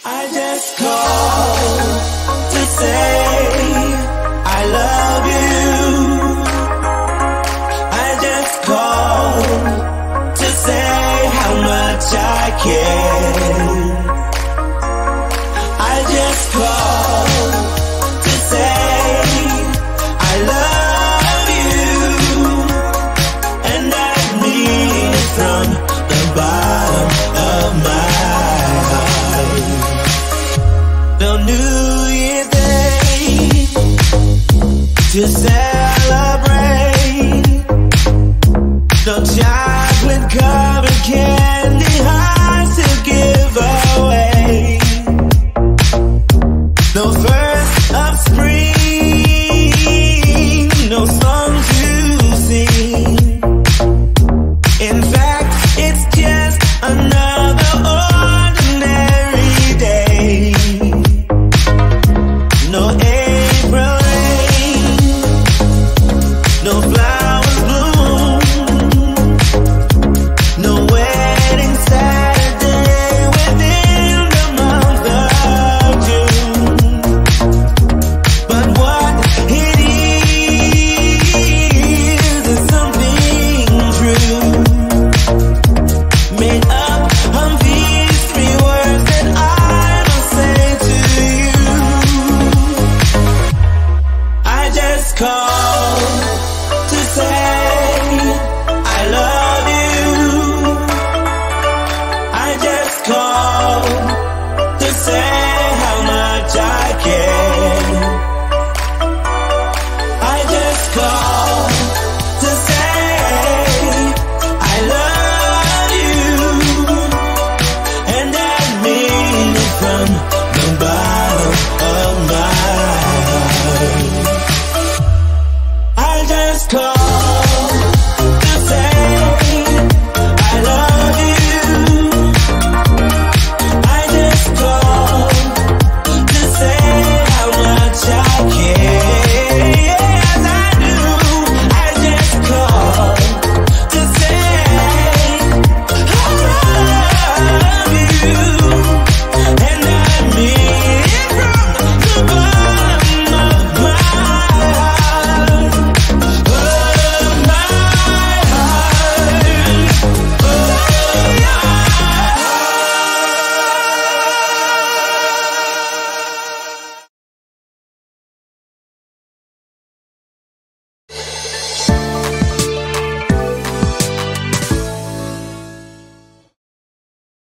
I just called to say I love you. I just called to say how much I care. I just called to say I love you, and I mean it from the bottom of my heart. The New Year's Day to celebrate, the chocolate covered cake.